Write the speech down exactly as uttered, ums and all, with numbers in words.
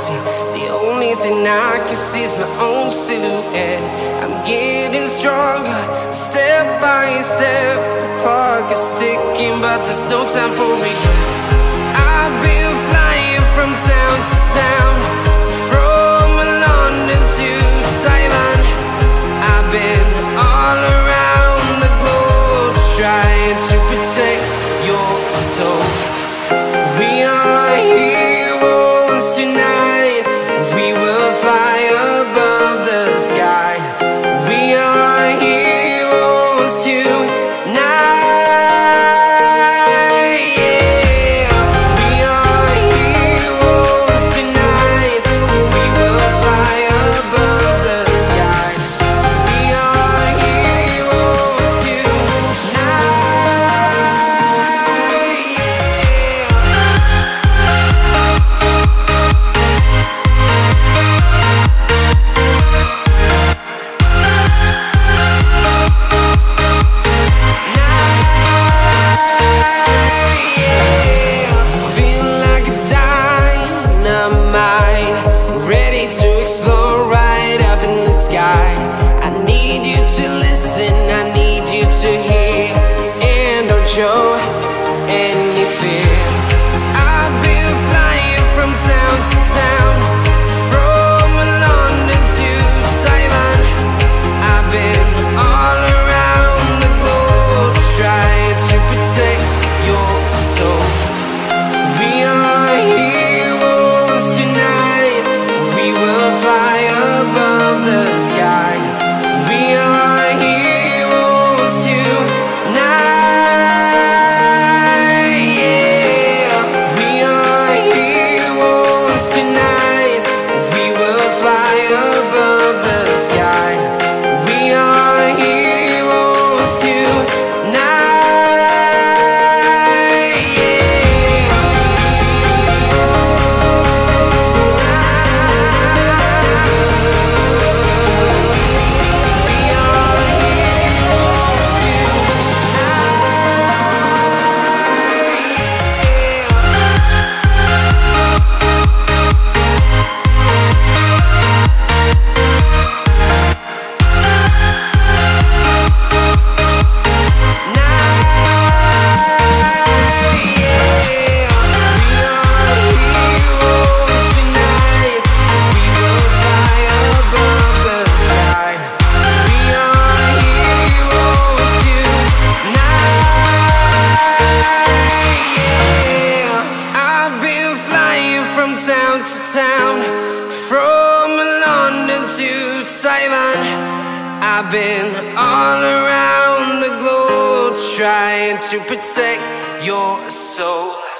empty. The only thing I can see is my own silhouette. I'm getting stronger, step by step. The clock is ticking, but there's no time for regrets. I've been flying from town to town, from London to Taiwan. I've been all around the globe, trying to protect your soul. We are heroes tonight. We will fly above the sky. We are heroes tonight. I need you to listen, I need you to hear, and don't show any fear. I've been flying from town to town, from London to Taiwan. I've been all around the globe, trying to protect your soul. We are heroes tonight. We will fly above the sky. We are heroes tonight, yeah. We are heroes tonight. We will fly above the sky. We are heroes tonight. From town to town, from London to Taiwan. I've been all around the globe, trying to protect your soul.